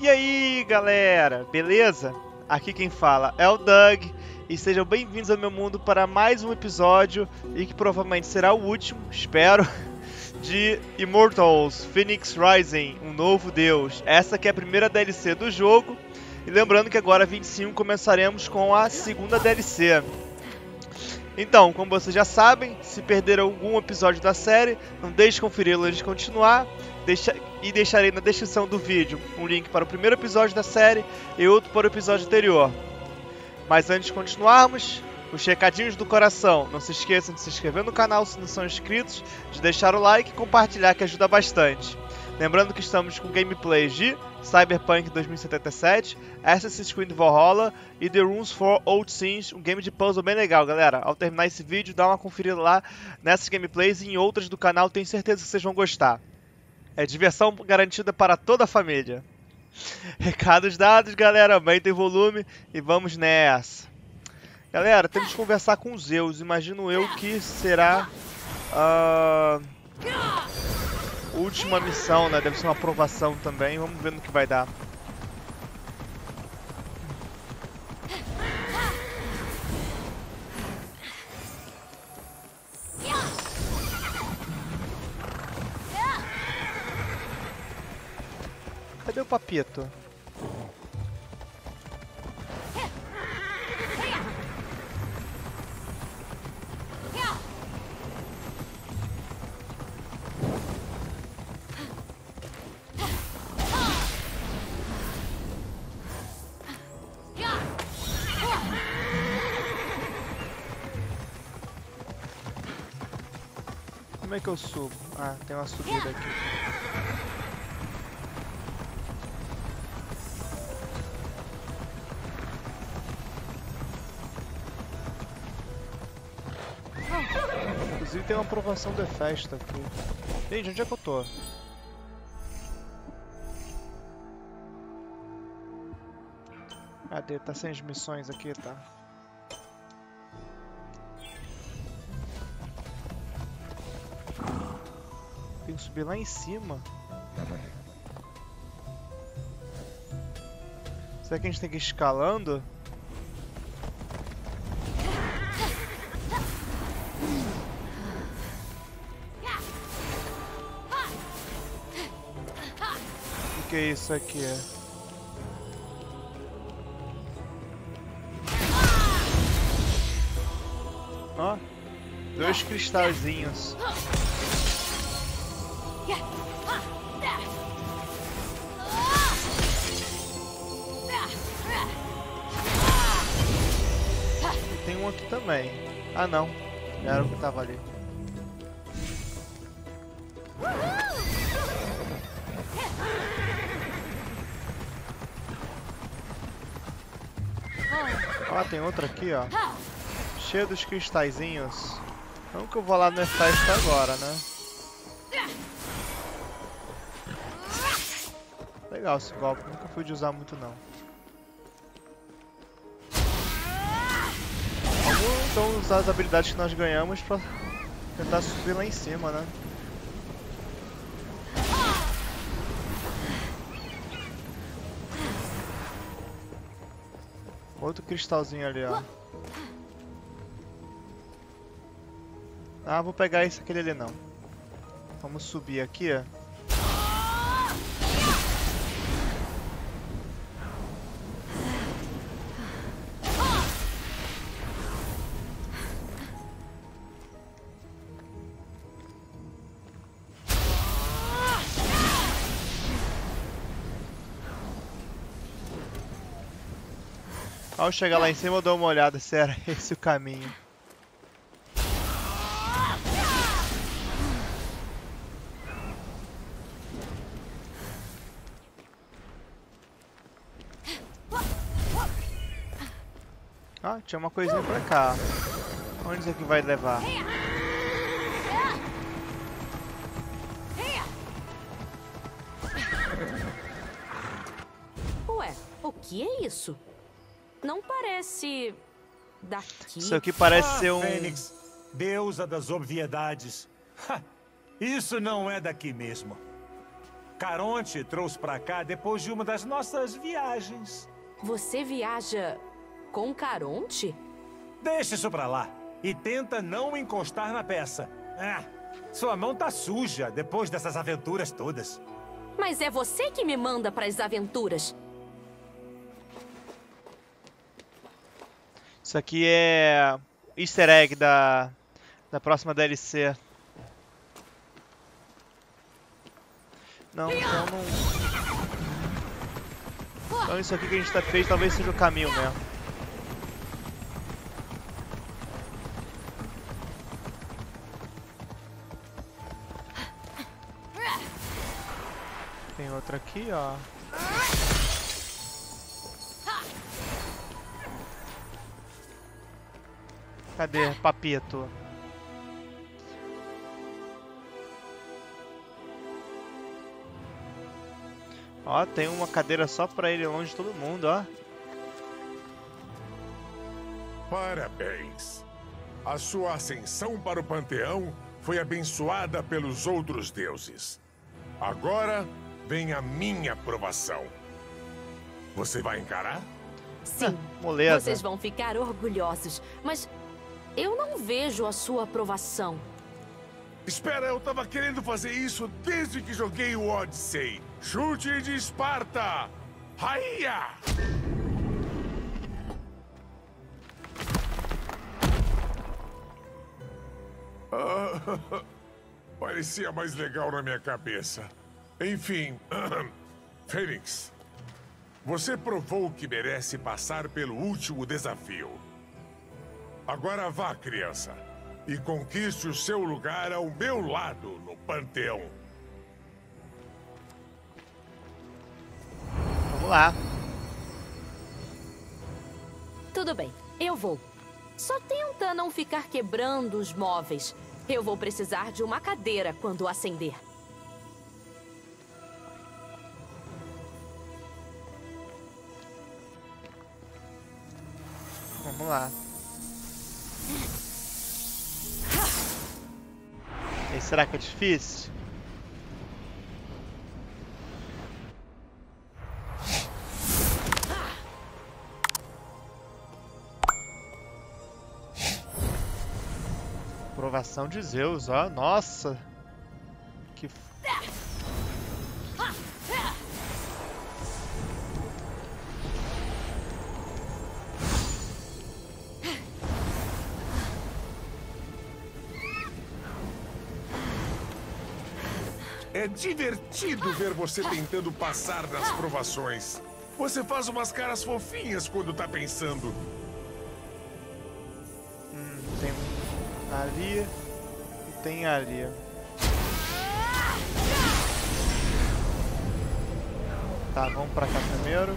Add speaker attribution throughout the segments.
Speaker 1: E aí galera, beleza? Aqui quem fala é o Doug e sejam bem-vindos ao meu mundo para mais um episódio e que provavelmente será o último, espero, de Immortals Fenyx Rising, um novo deus. Essa que é a primeira DLC do jogo e lembrando que agora 25 começaremos com a segunda DLC. Então, como vocês já sabem, se perderam algum episódio da série, não deixe de conferi-lo antes de continuar. Deixarei na descrição do vídeo um link para o primeiro episódio da série e outro para o episódio anterior. Mas antes de continuarmos, os recadinhos do coração. Não se esqueçam de se inscrever no canal se não são inscritos, de deixar o like e compartilhar que ajuda bastante. Lembrando que estamos com gameplays de Cyberpunk 2077, Assassin's Creed Valhalla e The Runes for Old Sins, um game de puzzle bem legal, galera. Ao terminar esse vídeo, dá uma conferida lá nessas gameplays e em outras do canal, tenho certeza que vocês vão gostar. É diversão garantida para toda a família. Recados dados, galera. Aumentem o volume e vamos nessa. Galera, temos que conversar com os Zeus. Imagino eu que será a última missão, né? Deve ser uma aprovação também. Vamos ver no que vai dar. Cadê o papito? Como é que eu subo? Ah, tem uma subida aqui. Inclusive tem uma aprovação de festa aqui. Gente, onde é que eu tô? Cadê? Tá sem as missões aqui, tá? Tem que subir lá em cima. Será que a gente tem que ir escalando? O que é isso aqui? Ó, dois cristalzinhos. E tem um aqui também. Ah não, era o que tava ali. Ó, tem outro aqui, ó. Cheio dos cristalzinhos. Não que eu vou lá no festa agora, né? Legal esse golpe, nunca fui de usar muito não. Vamos então usar as habilidades que nós ganhamos pra tentar subir lá em cima, né? Outro cristalzinho ali, ó. Ah, vou pegar esse aquele ali não. Vamos subir aqui, ó. Ao chegar lá em cima eu dou uma olhada se era esse o caminho. Ah, tinha uma coisinha pra cá. Onde isso aqui vai levar?
Speaker 2: Ué, o que é isso? Não parece... daqui.
Speaker 1: Isso aqui parece ser um...
Speaker 3: Fênix, deusa das obviedades. Ha, isso não é daqui mesmo. Caronte trouxe pra cá depois de uma das nossas viagens.
Speaker 2: Você viaja com Caronte?
Speaker 3: Deixa isso pra lá e tenta não encostar na peça. Ah, sua mão tá suja depois dessas aventuras todas.
Speaker 2: Mas é você que me manda para as aventuras.
Speaker 1: Isso aqui é easter egg da próxima DLC. Não, então não... Então isso aqui que a gente fez talvez seja o caminho mesmo. Tem outra aqui, ó. Cadê, papito? Ó, tem uma cadeira só pra ele longe de todo mundo, ó.
Speaker 4: Parabéns! A sua ascensão para o panteão foi abençoada pelos outros deuses. Agora vem a minha provação. Você vai encarar?
Speaker 2: Sim,
Speaker 1: Moleza.
Speaker 2: vocês vão ficar orgulhosos, mas eu não vejo a sua aprovação.
Speaker 4: Espera, eu tava querendo fazer isso desde que joguei o Odyssey. Chute de Esparta! Raia! Parecia mais legal na minha cabeça. Enfim, Fênix, você provou que merece passar pelo último desafio. Agora vá, criança, e conquiste o seu lugar ao meu lado no panteão.
Speaker 1: Vamos lá.
Speaker 2: Tudo bem, eu vou. Só tenta não ficar quebrando os móveis. Eu vou precisar de uma cadeira quando acender.
Speaker 1: Vamos lá. E será que é difícil? Aprovação de Zeus, ó. Nossa. Que...
Speaker 4: É divertido ver você tentando passar nas provações. Você faz umas caras fofinhas quando tá pensando.
Speaker 1: Tem um ali e tem ali. Tá, vamos pra cá primeiro.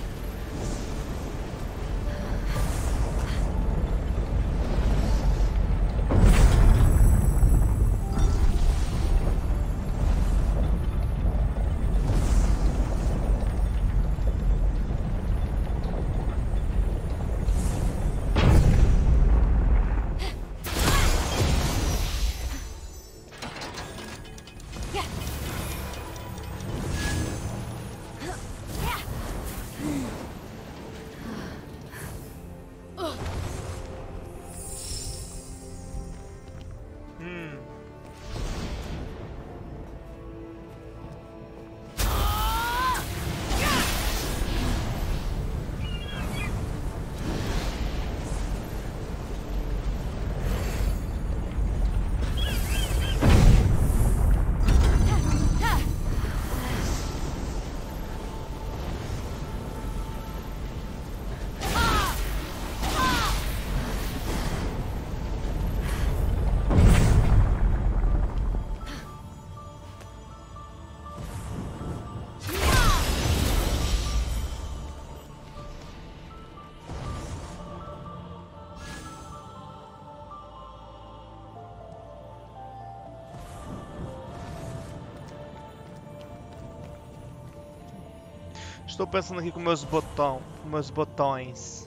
Speaker 1: Estou pensando aqui com meus botões.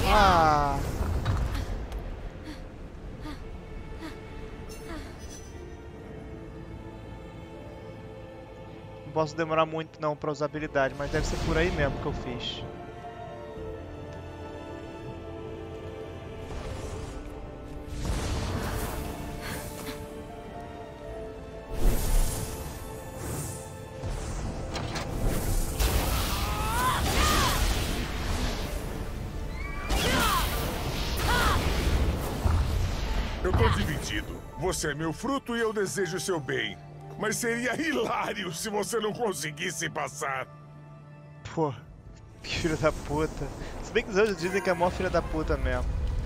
Speaker 1: Ah. Não posso demorar muito não pra usar habilidade, mas deve ser por aí mesmo que eu fiz.
Speaker 4: Eu tô dividido. Você é meu fruto e eu desejo o seu bem. Mas seria hilário se você não conseguisse passar.
Speaker 1: Pô, que filho da puta. Se bem que os outros dizem que é mó filha da puta mesmo.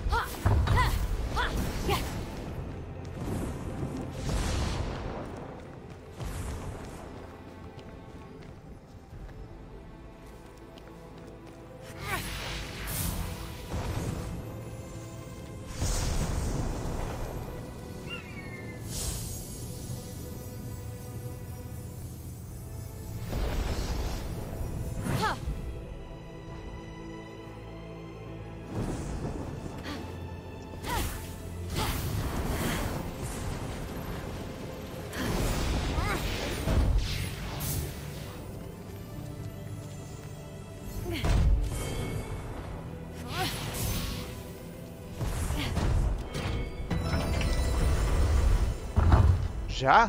Speaker 1: Já?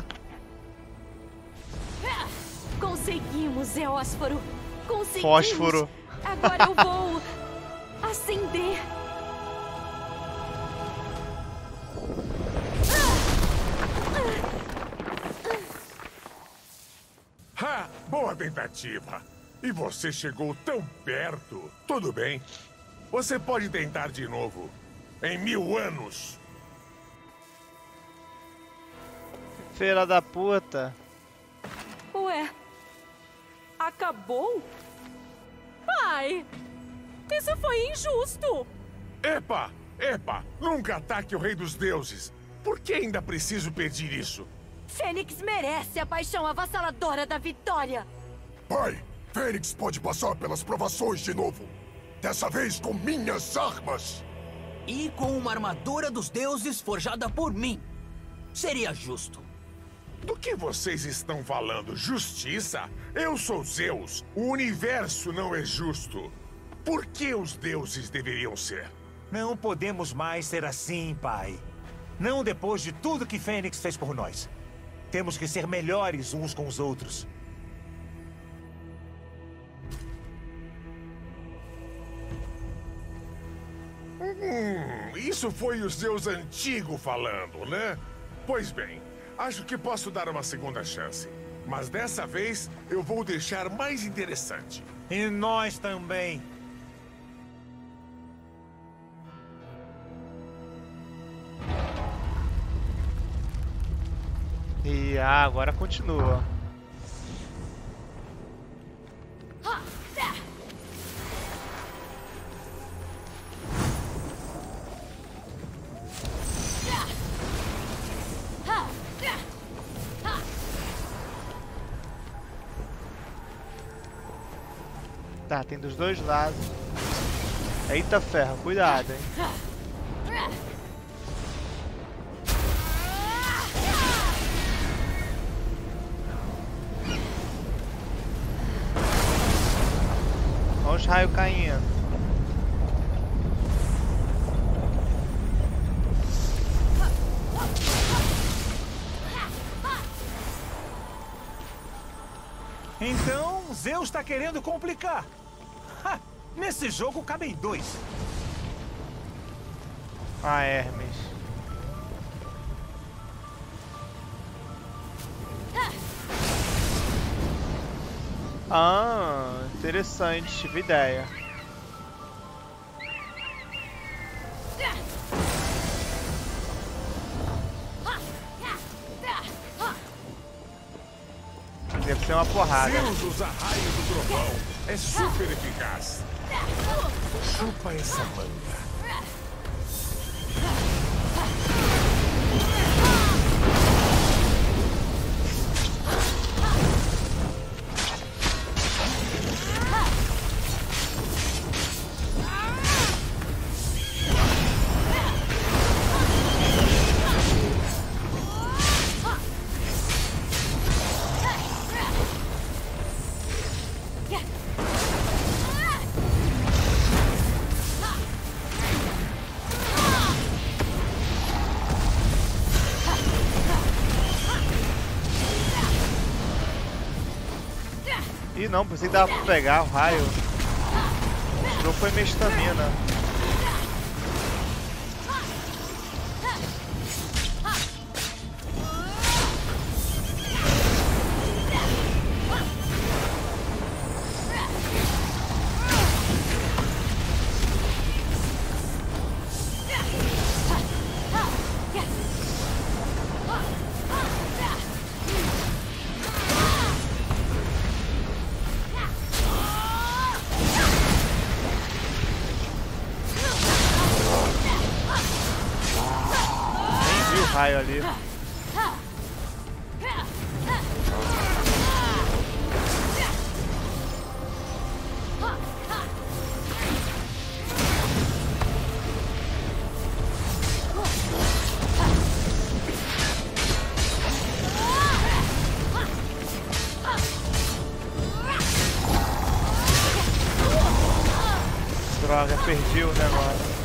Speaker 2: Conseguimos, Eósforo! Conseguimos!
Speaker 1: Fósforo.
Speaker 2: Agora eu vou acender.
Speaker 4: Ha! Boa tentativa. E você chegou tão perto. Tudo bem. Você pode tentar de novo. Em 1000 anos.
Speaker 1: Filha da puta.
Speaker 2: Ué, acabou? Pai, isso foi injusto.
Speaker 4: Epa! Epa! Nunca ataque o Rei dos Deuses. Por que ainda preciso pedir isso?
Speaker 2: Fênix merece a paixão avassaladora da vitória.
Speaker 5: Pai, Fênix pode passar pelas provações de novo. Dessa vez com minhas armas.
Speaker 6: E com uma armadura dos deuses forjada por mim. Seria justo.
Speaker 4: Do que vocês estão falando? Justiça? Eu sou Zeus. O universo não é justo. Por que os deuses deveriam ser?
Speaker 3: Não podemos mais ser assim, pai. Não depois de tudo que Fênix fez por nós. Temos que ser melhores uns com os outros.
Speaker 4: Isso foi o Zeus antigo falando, né? Pois bem, acho que posso dar uma segunda chance. Mas dessa vez, eu vou deixar mais interessante.
Speaker 3: E nós também.
Speaker 1: E agora continua. Tá, tem dos dois lados. Eita ferro, cuidado, hein. Olha os raios caindo.
Speaker 3: Então, Zeus tá querendo complicar. Ha! Nesse jogo cabem 2.
Speaker 1: Ah, Hermes. Ah, interessante, tive ideia. Deve ser uma porrada.
Speaker 4: Zeus usa raio do trovão. É super eficaz. Chupa essa manga.
Speaker 1: Ih, não, pensei que dava pra pegar o raio. Tirou foi minha estamina. Raio ali. Droga, perdi o negócio.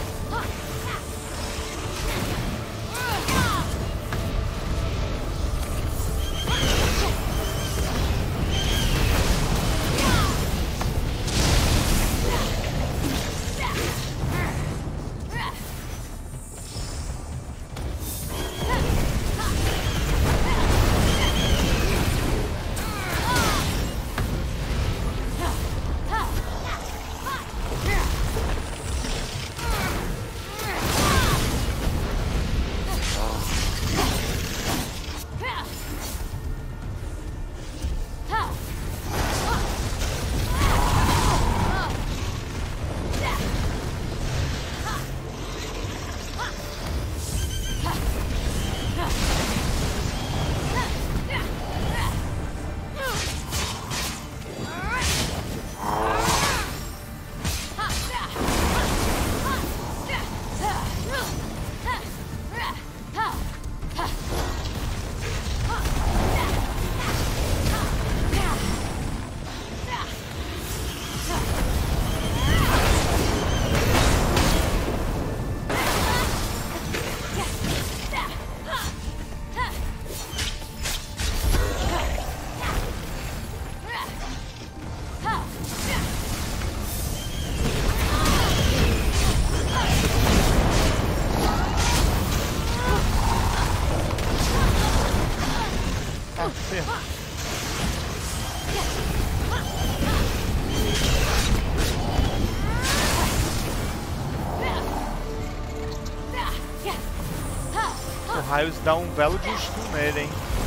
Speaker 1: O Raios dá um belo de stun nele, hein?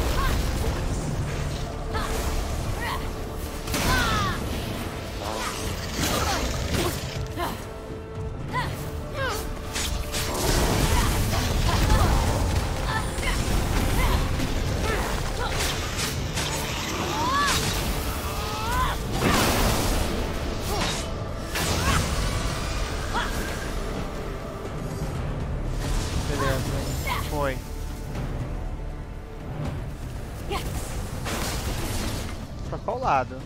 Speaker 1: Foi. Pra qual lado?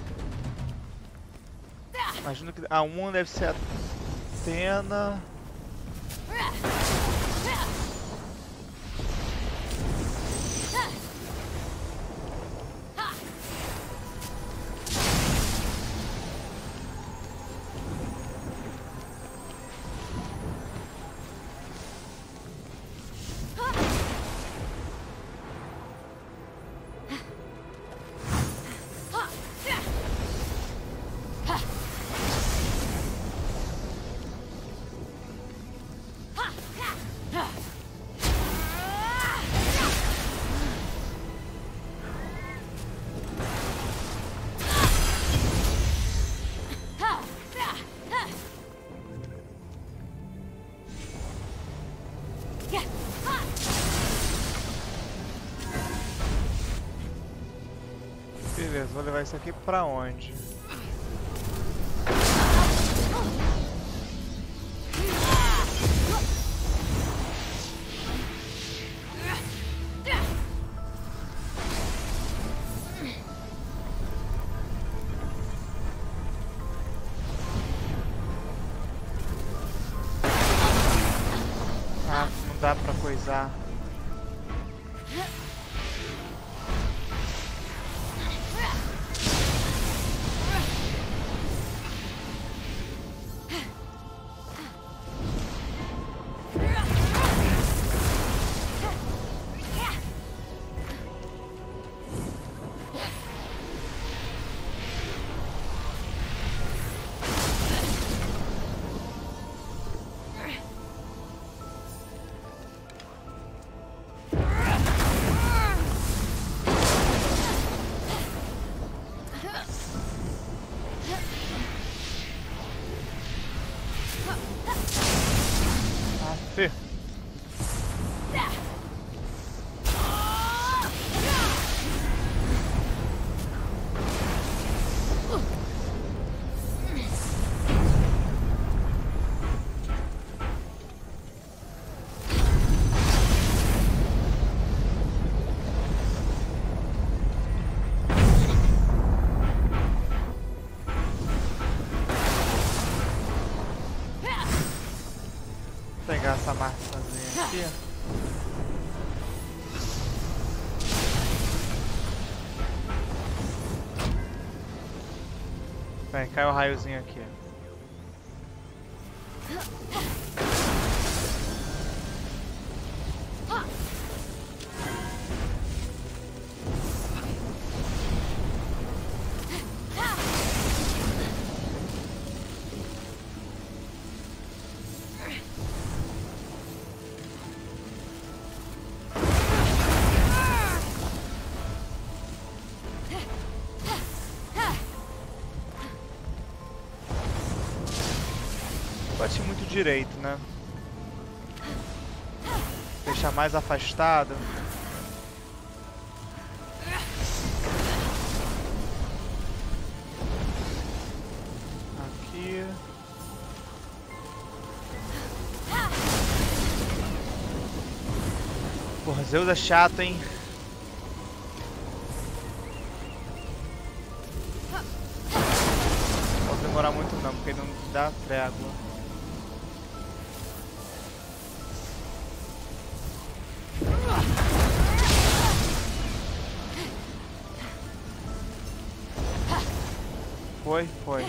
Speaker 1: Imagino que a 1 deve ser a Athena. Beleza, vou levar isso aqui pra onde? Ah, não dá pra coisar. Buffet? Vou pegar essa maçãzinha aqui. Vem, cai o raiozinho aqui. Bate muito direito, né? Deixar mais afastado. Aqui. Porra, Zeus é chato, hein? Não pode demorar muito não, porque ele não dá trégua. Foi.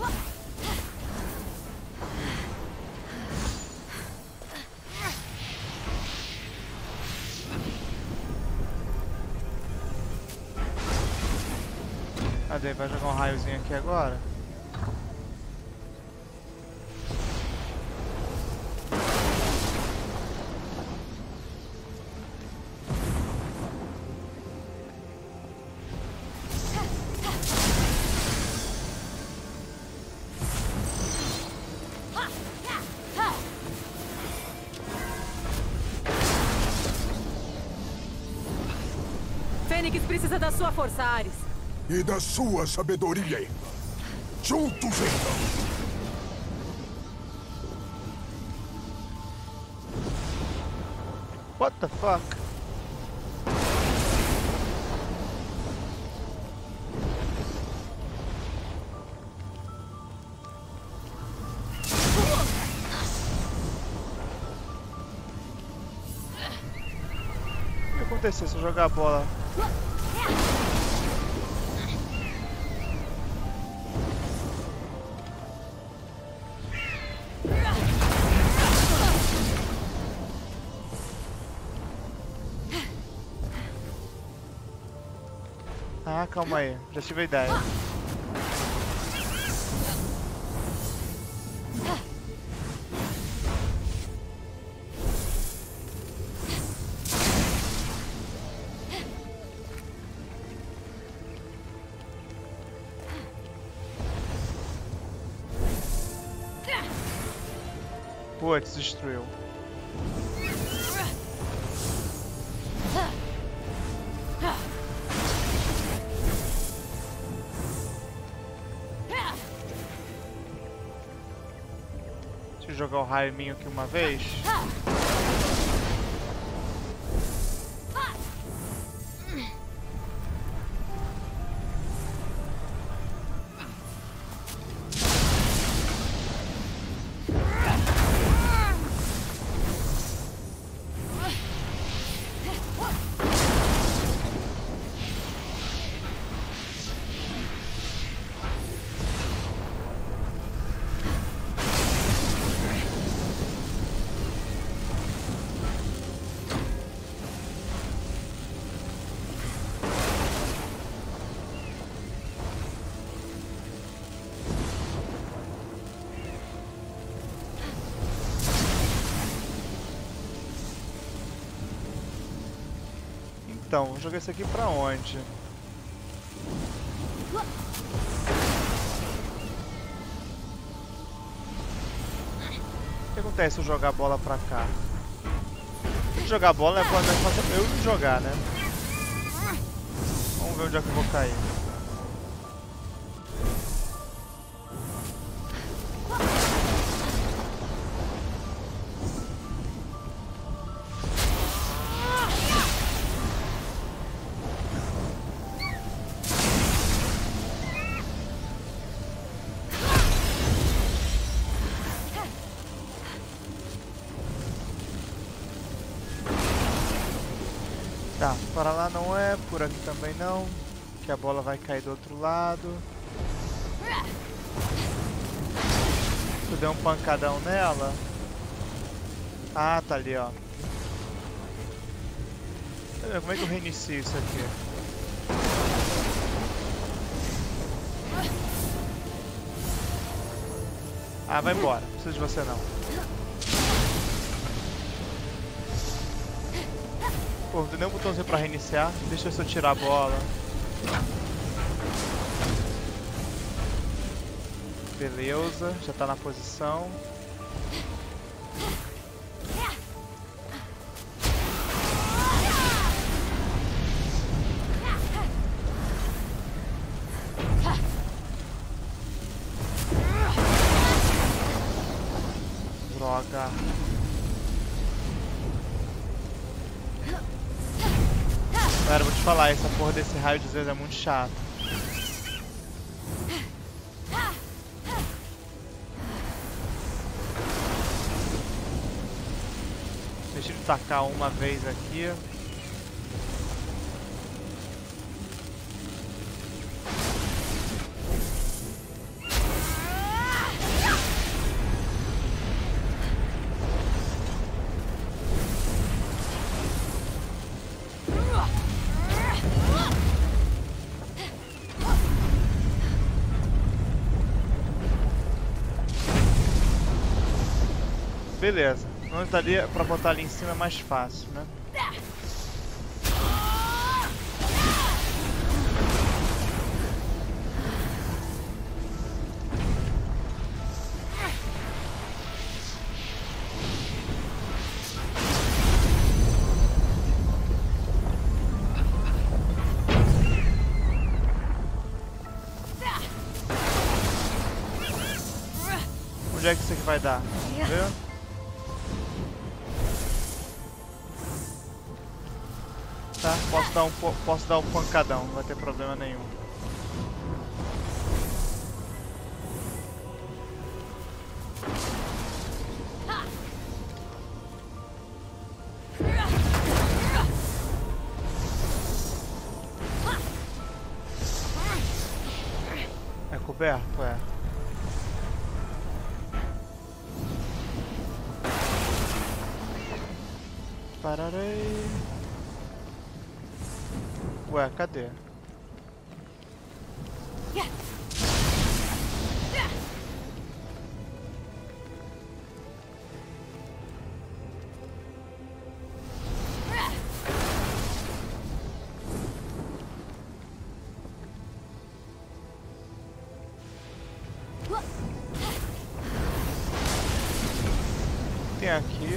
Speaker 1: Cadê? Vai jogar um raiozinho aqui agora?
Speaker 7: Fênix precisa da sua força, Ares.
Speaker 5: E da sua sabedoria. Juntos, então.
Speaker 1: What the fuck? O que aconteceu se eu jogar a bola? Ah, calma aí, já tive a ideia. Putz, destruiu. Deixa eu jogar o raio em mim aqui uma vez. Então, vou jogar esse aqui pra onde? que acontece se eu jogar a bola pra cá? Se eu jogar a bola, não é fácil eu me jogar, né? Vamos ver onde é que eu vou cair. Tá, para lá não é, por aqui também não, que a bola vai cair do outro lado. Tu deu um pancadão nela? Ah, tá ali, ó. Como é que eu reinicio isso aqui? Ah, vai embora, não preciso de você não. Pô, não tem nenhum botãozinho pra reiniciar. Deixa eu só tirar a bola. Beleza, já tá na posição. Droga. Galera, vou te falar, essa porra desse raio de Zeus é muito chato. Deixa ele tacar uma vez aqui. Beleza, não daria pra botar ali em cima é mais fácil, né? Onde é que isso aqui vai dar? Vamos ver? Tá, posso dar um pancadão, não vai ter problema nenhum. É coberto? É. Pararei. Ué, cadê? Tem aqui.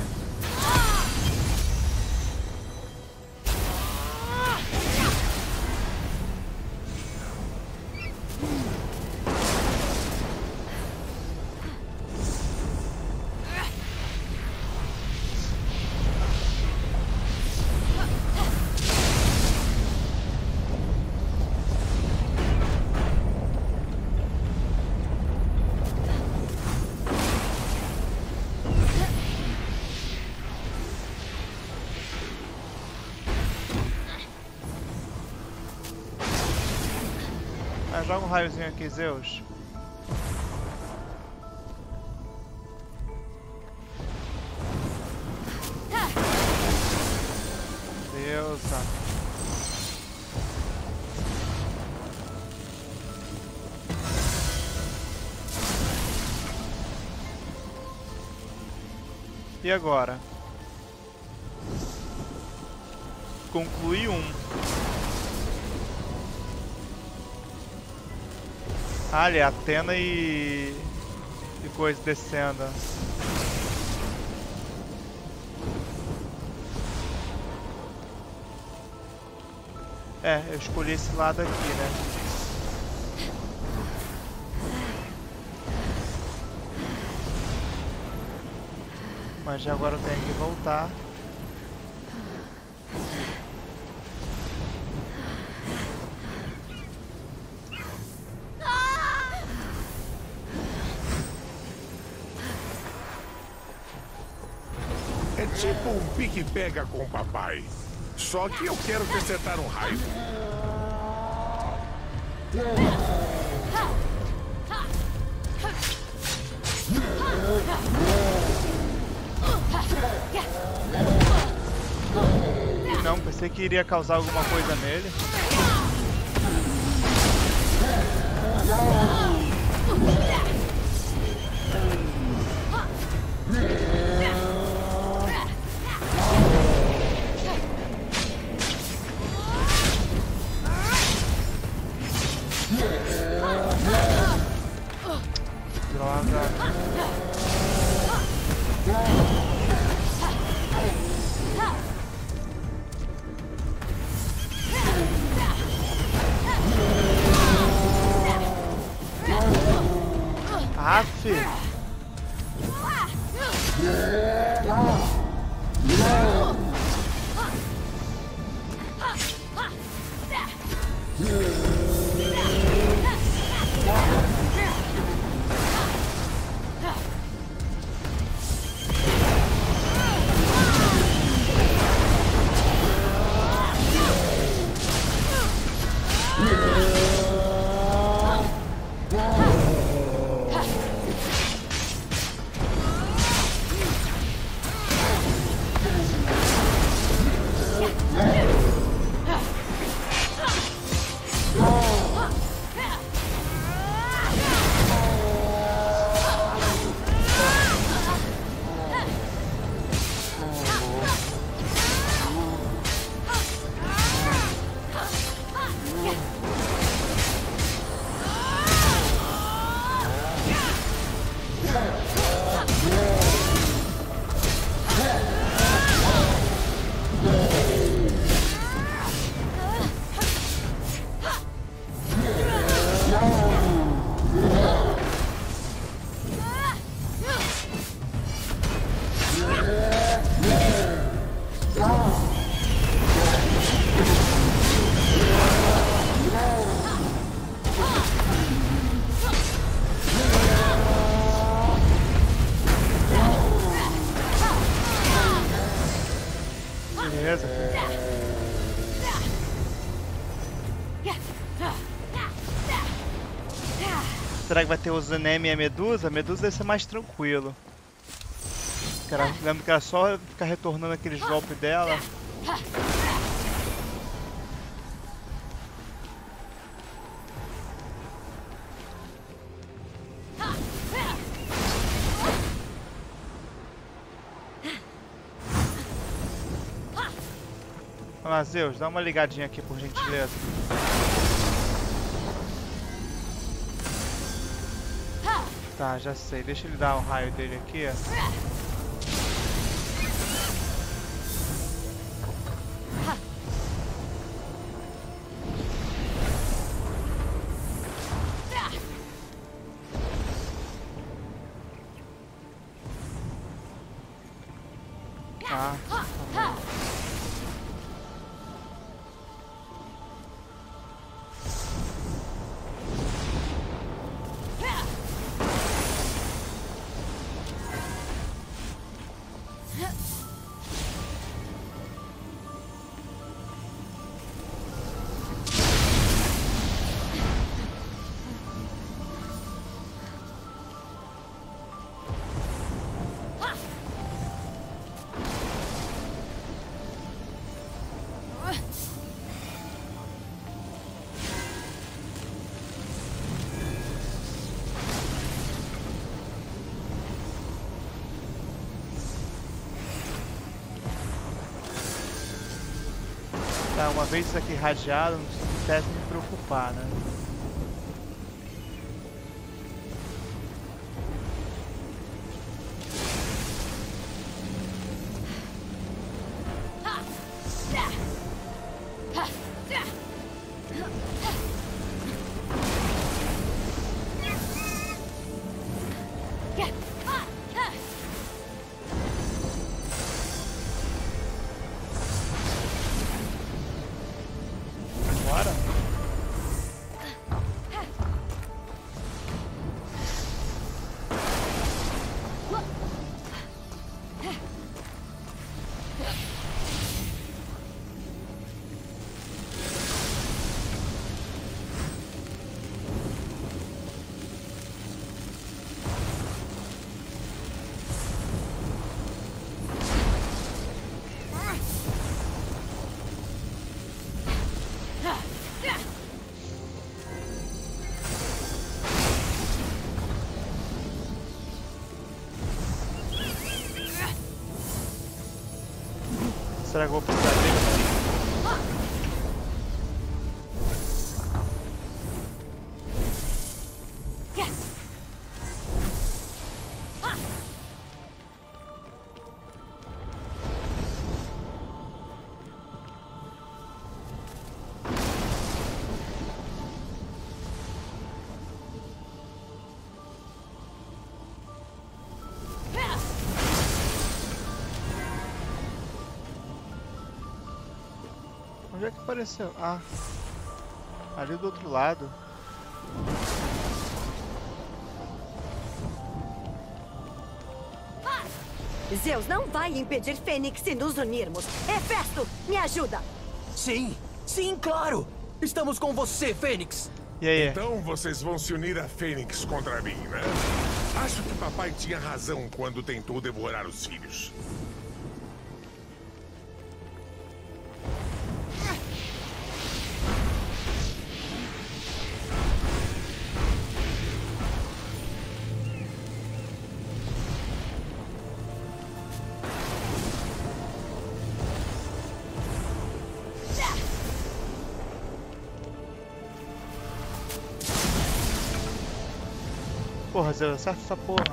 Speaker 1: Joga um raiozinho aqui, Zeus. Deusa. E agora? Conclui um. Ah, ali, Atena e coisa descendo. É, eu escolhi esse lado aqui, né? Mas já agora eu tenho que voltar.
Speaker 4: É tipo um pique-pega com o papai. Só que eu quero te acertar um raio.
Speaker 1: Não, pensei que iria causar alguma coisa nele. Droga. Aff. Beleza. Será que vai ter o Zanemi e a Medusa? A Medusa deve ser mais tranquilo. Lembro que era só ficar retornando aqueles golpes dela. Olha lá, Zeus, dá uma ligadinha aqui por gentileza. Tá, já sei. Deixa ele dar o raio dele aqui. Tá, tá bom. Tá, uma vez isso aqui irradiado, não deve me preocupar, né? Será que eu vou precisar dele? Onde é que apareceu? Ah, ali do outro lado.
Speaker 8: Zeus não vai impedir Fênix de nos unirmos. Hefesto, me ajuda!
Speaker 6: Sim, sim, claro! Estamos com você, Fênix!
Speaker 1: E aí?
Speaker 4: Então vocês vão se unir a Fênix contra mim, né? Acho que papai tinha razão quando tentou devorar os filhos.
Speaker 1: Porra, Zeus, acerta essa porra.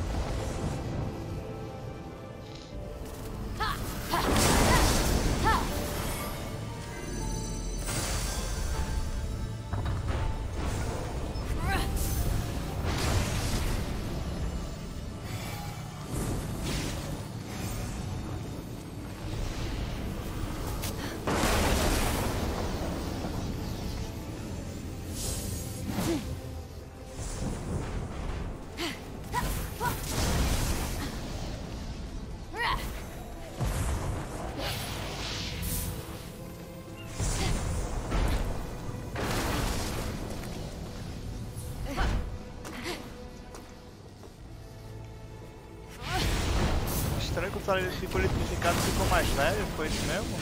Speaker 1: Estranho que o Thor ficou eletrificado e ficou mais velho, foi isso mesmo?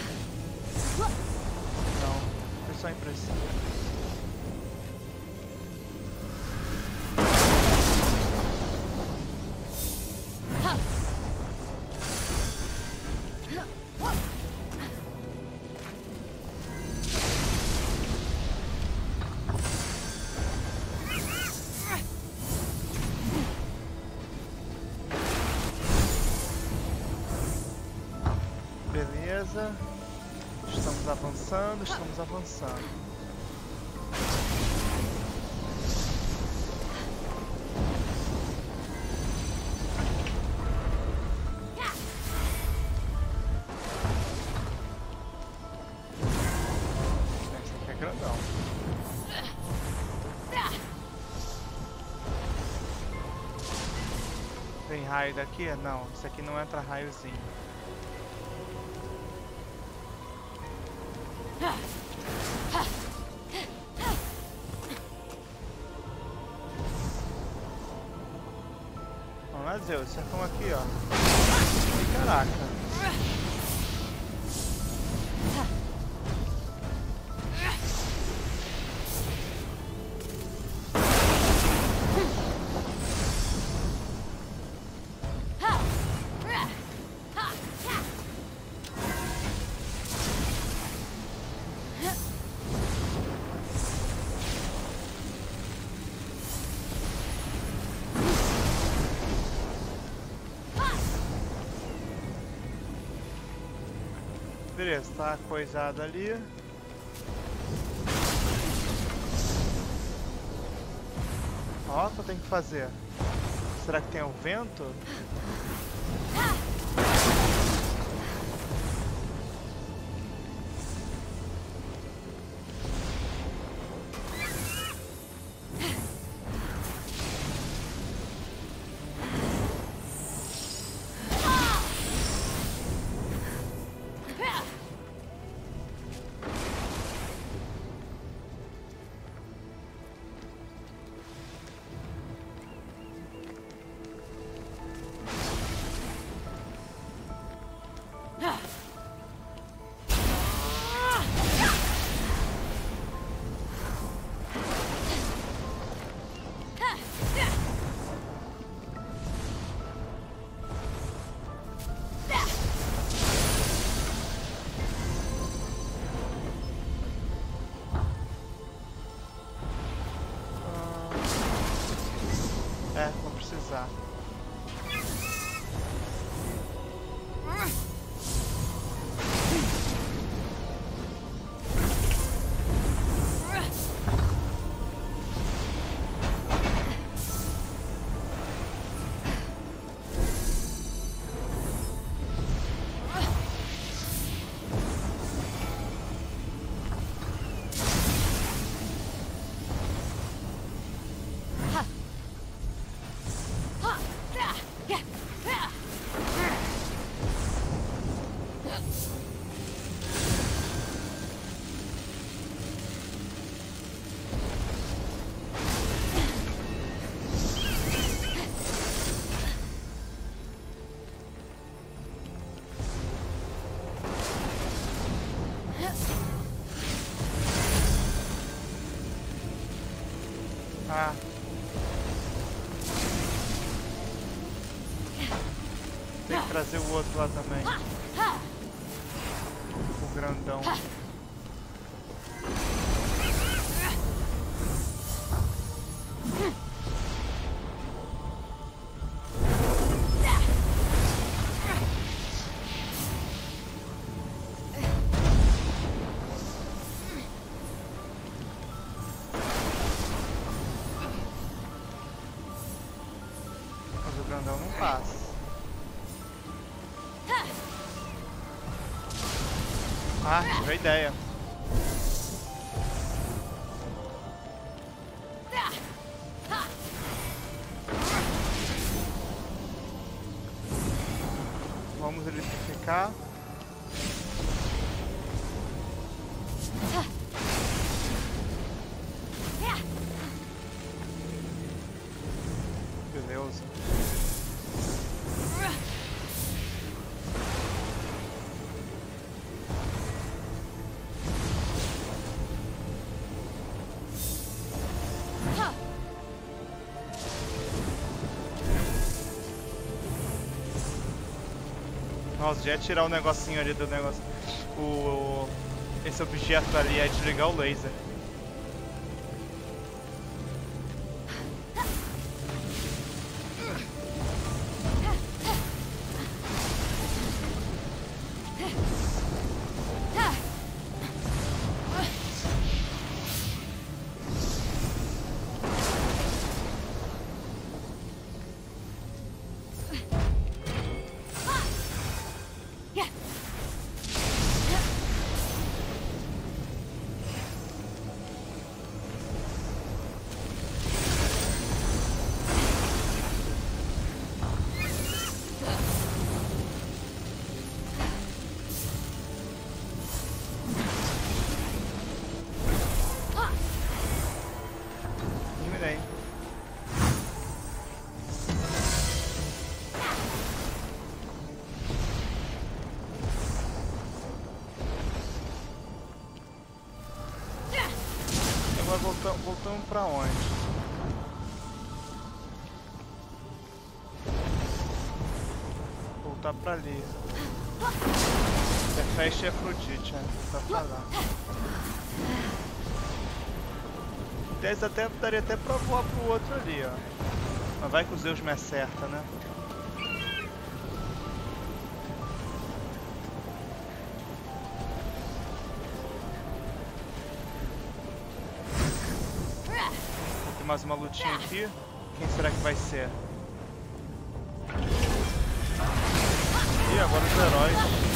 Speaker 1: Não, foi só impressão. Beleza. Estamos avançando, estamos avançando. Esse aqui é grandão. Tem raio daqui? Não, isso aqui não entra raiozinho. Vamos lá, Zeus, acertam aqui, ó. Ih, caraca. Beleza, tá coisado ali. Ó, o que eu tenho que fazer? Será que tem o vento? Tá. Ah. Tem que trazer o outro lá também. O grandão. Mas o grandão não passa. Ah, tive a ideia. Vamos eletrificar. Beleza. Nossa, já ia tirar o negocinho ali do negócio. Esse objeto ali é desligar o laser. Eliminei. Agora voltamos pra onde? Voltar pra ali. Hefeste e Afrodite, né? Tá pra lá. Daria até pra voar pro outro ali, ó. Mas vai que o Zeus me acerta, né? Tem mais uma lutinha aqui. Quem será que vai ser? E agora os heróis.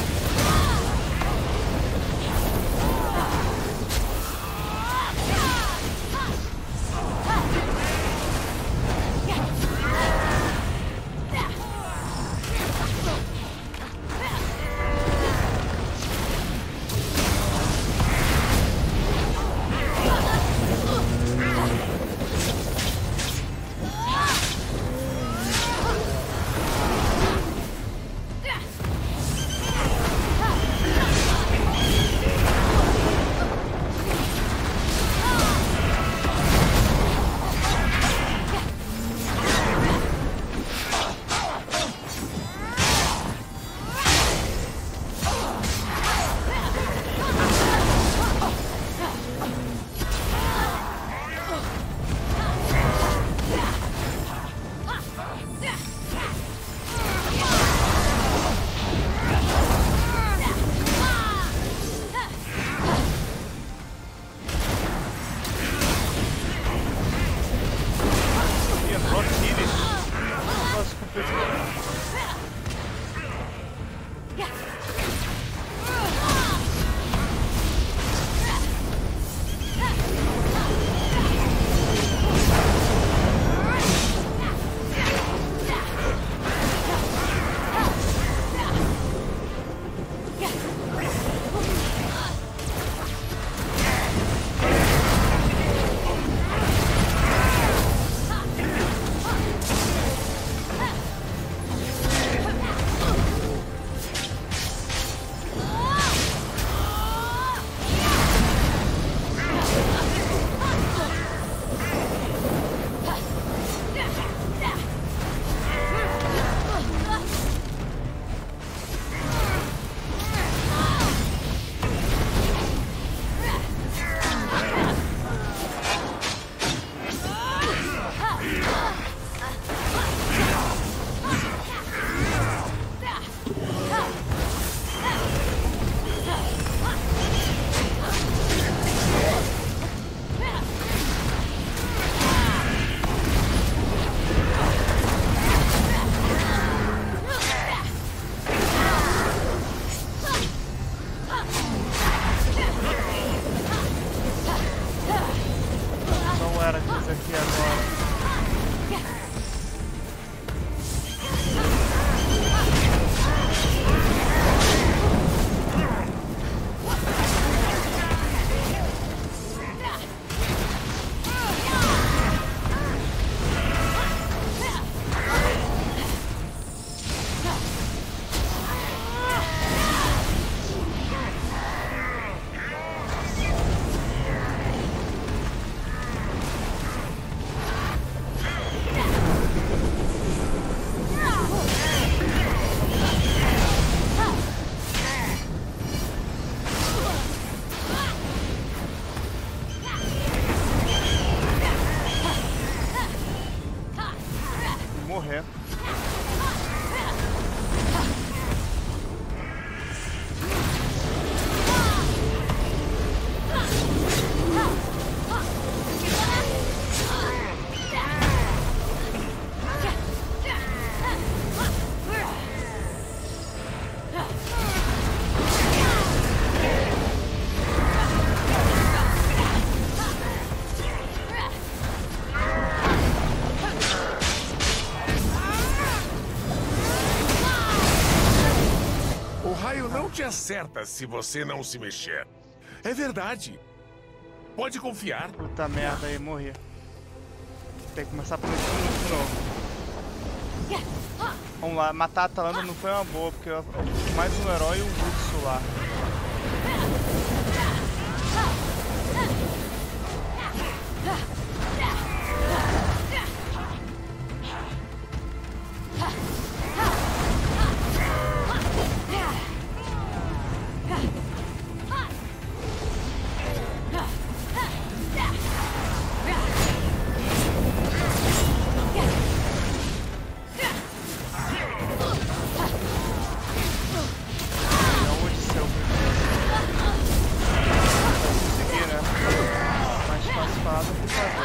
Speaker 1: Morrer.
Speaker 4: O raio não te acerta se você não se mexer. É verdade. Pode confiar.
Speaker 1: Puta merda, aí morri. Tem que começar por aqui de novo. Vamos lá, matar a Atalanta não foi uma boa, porque eu mais um herói e um urso lá. Consegui, né? Mais fácil falar do que fazer.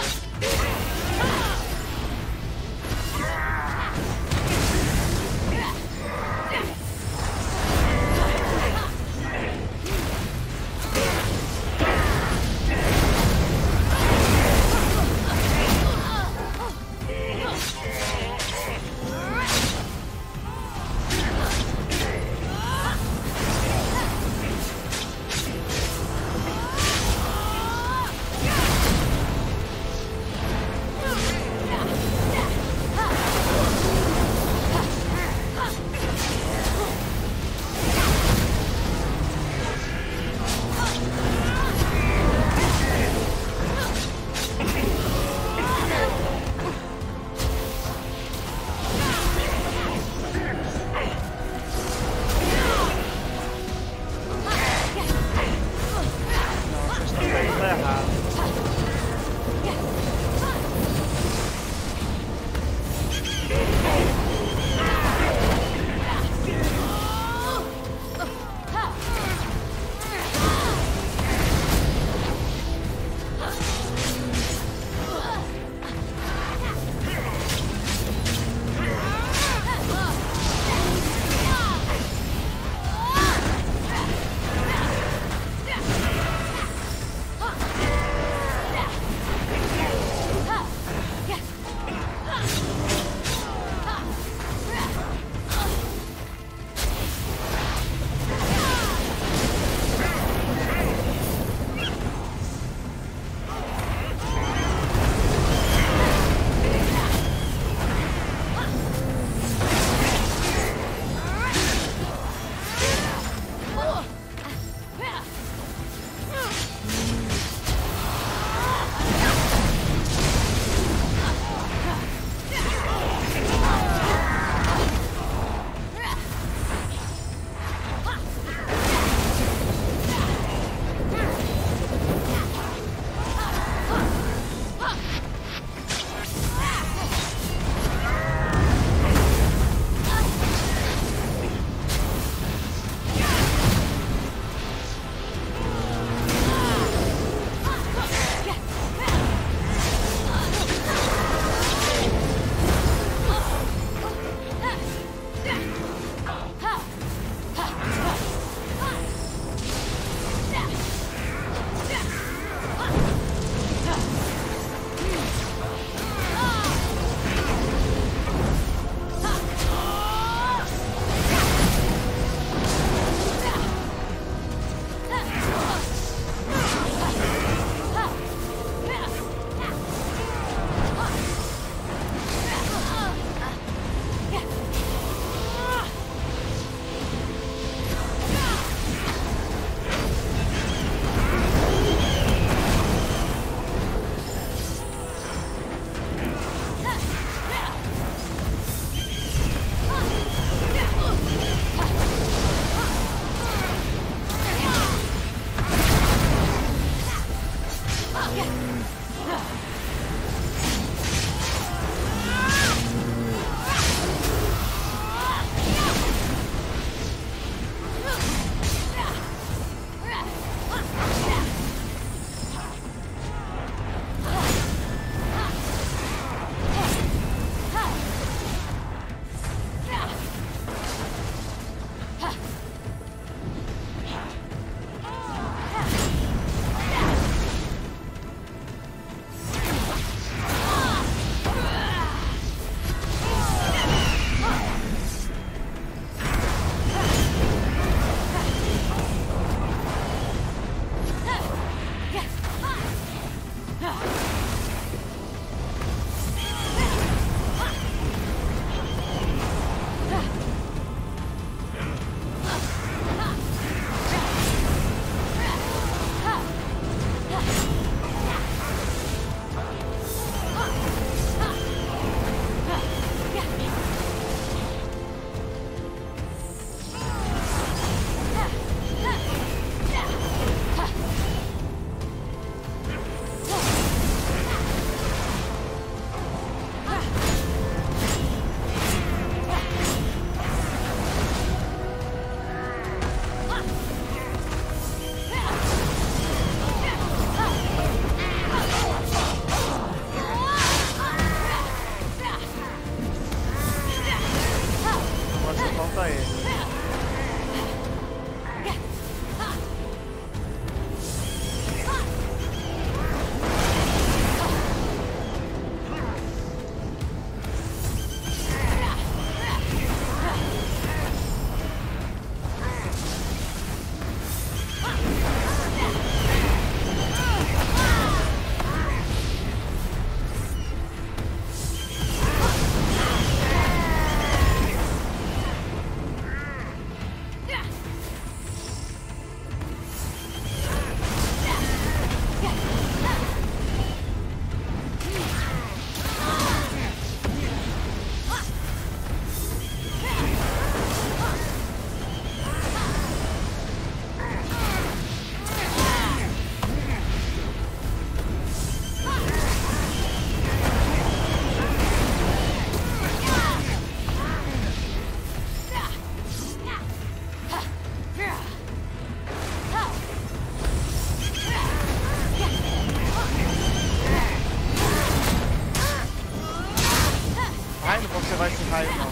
Speaker 1: usar esse raio, não.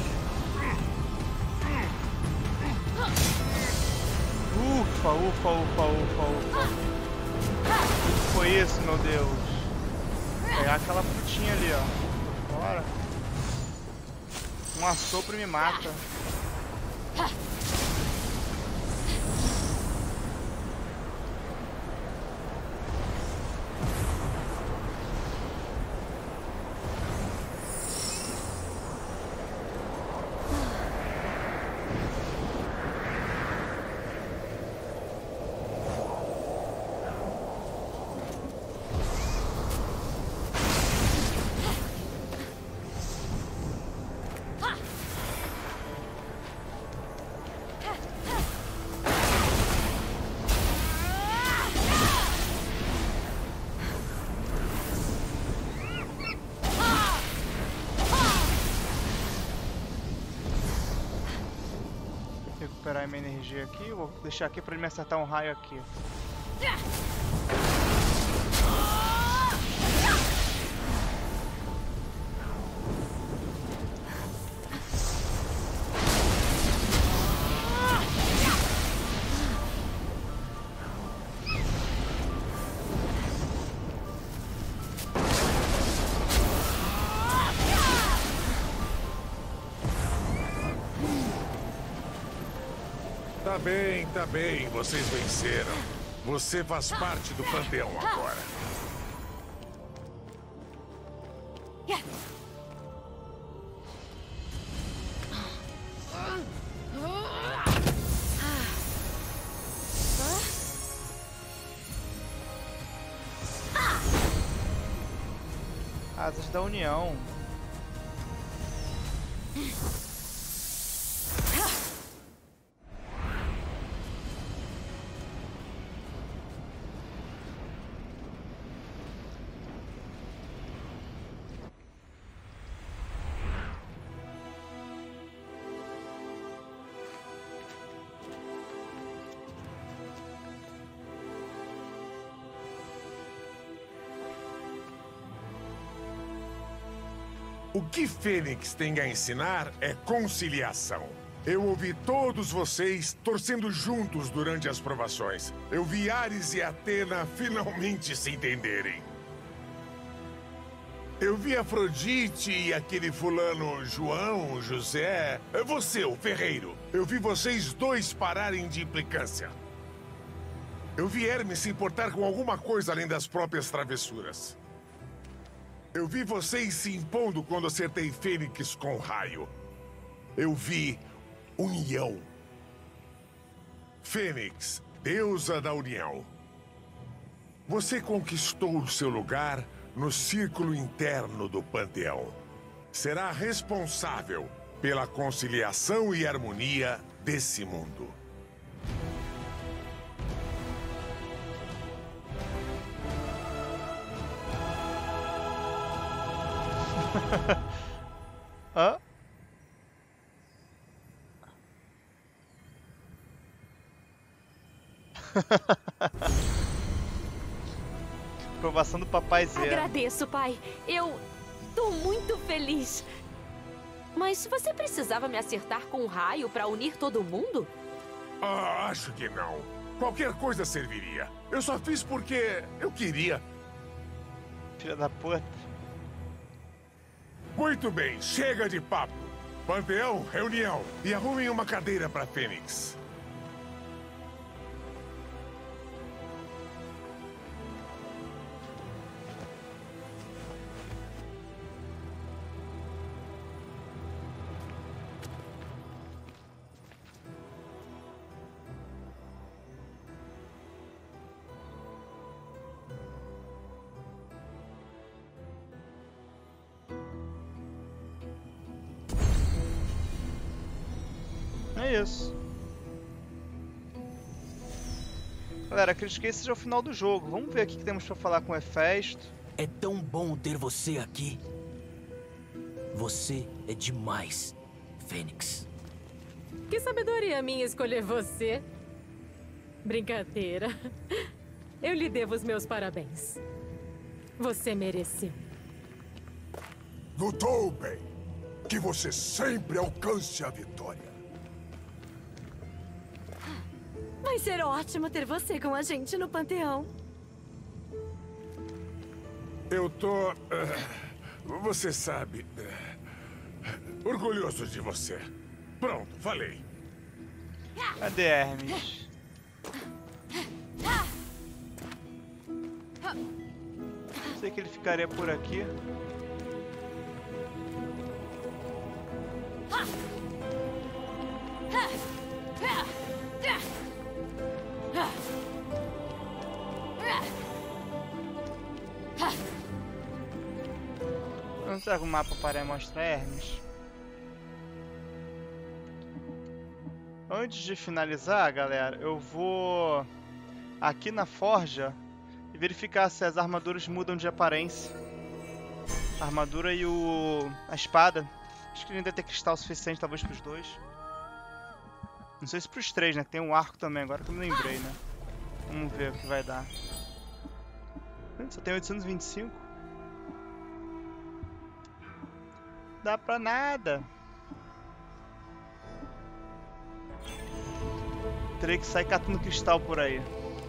Speaker 1: Ufa, ufa, ufa, ufa, ufa. O que foi isso, meu Deus? Vou pegar aquela frutinha ali, ó. Tô fora. Um assopro me mata. Recuperar minha energia aqui. Vou deixar aqui pra ele me acertar um raio aqui.
Speaker 4: Tá bem, vocês venceram. Você faz parte do panteão agora.
Speaker 1: Asas da União.
Speaker 4: O que Fênix tem a ensinar é conciliação. Eu ouvi todos vocês torcendo juntos durante as provações. Eu vi Ares e Athena finalmente se entenderem. Eu vi Afrodite e aquele fulano João, José... Você, o ferreiro. Eu vi vocês dois pararem de implicância. Eu vi Hermes se importar com alguma coisa além das próprias travessuras. Eu vi vocês se impondo quando acertei Fênix com raio. Eu vi união. Fênix, deusa da união. Você conquistou o seu lugar no círculo interno do panteão. Será responsável pela conciliação e harmonia desse mundo.
Speaker 1: Hã? Aprovação do papai Zé.
Speaker 2: Agradeço, pai. Eu tô muito feliz. Mas você precisava me acertar com um raio pra unir todo mundo?
Speaker 4: Acho que não. Qualquer coisa serviria. Eu só fiz porque eu queria.
Speaker 1: Filha da puta.
Speaker 4: Muito bem, chega de papo. Panteão, reunião. E arrumem uma cadeira para Fênix.
Speaker 1: É isso. Galera, acredito que esse seja o final do jogo. Vamos ver aqui o que temos pra falar com o Hefesto.
Speaker 6: É tão bom ter você aqui. Você é demais, Fênix.
Speaker 7: Que sabedoria minha escolher você. Brincadeira. Eu lhe devo os meus parabéns. Você mereceu.
Speaker 5: Lutou bem. Que você sempre alcance a vitória.
Speaker 8: Vai ser ótimo ter você com a gente no panteão.
Speaker 4: Eu tô... você sabe... orgulhoso de você. Pronto, falei.
Speaker 1: Cadê Hermes? Sei que ele ficaria por aqui. Não sei se o mapa para mostrar Hermes. Antes de finalizar, galera, eu vou aqui na forja e verificar se as armaduras mudam de aparência. A armadura e a espada. Acho que ainda tem cristal suficiente, talvez, para os dois. Não sei se para os três, né? Tem um arco também, agora que eu me lembrei, né? Vamos ver o que vai dar. Só tem 825. Dá pra nada. Terei que sair catando cristal por aí.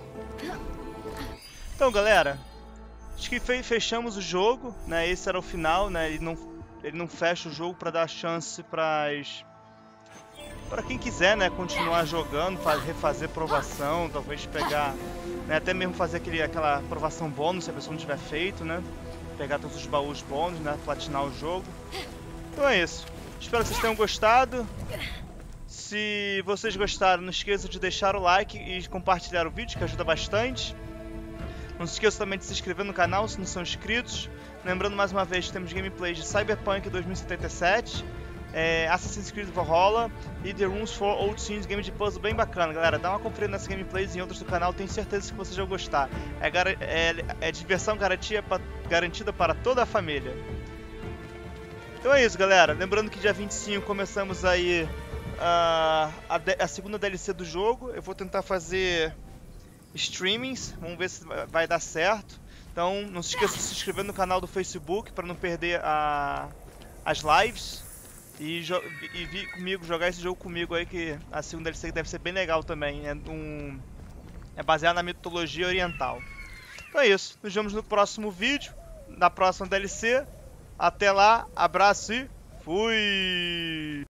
Speaker 1: Então, galera, acho que fechamos o jogo, né? Esse era o final, né? Ele não fecha o jogo para dar chance para quem quiser, né? Continuar jogando, refazer provação, talvez pegar, né? Até mesmo fazer aquela provação bônus se a pessoa não tiver feito, né? Pegar todos os baús bônus, né? Platinar o jogo. Então é isso. Espero que vocês tenham gostado. Se vocês gostaram, não esqueça de deixar o like e compartilhar o vídeo, que ajuda bastante. Não se esqueça também de se inscrever no canal se não são inscritos. Lembrando mais uma vez que temos gameplays de Cyberpunk 2077, Assassin's Creed Valhalla e The Rooms for Old Scenes, game de puzzle bem bacana. Galera, dá uma conferida nessas gameplays e em outros do canal, tenho certeza que vocês vão gostar. É diversão garantida para toda a família. Então é isso, galera. Lembrando que dia 25 começamos aí a segunda DLC do jogo. Eu vou tentar fazer streamings, vamos ver se vai dar certo. Então não se esqueça de se inscrever no canal do Facebook para não perder as lives e vir comigo, jogar esse jogo comigo aí, que a segunda DLC deve ser bem legal também. É baseado na mitologia oriental. Então é isso, nos vemos no próximo vídeo, na próxima DLC. Até lá, abraço e fui!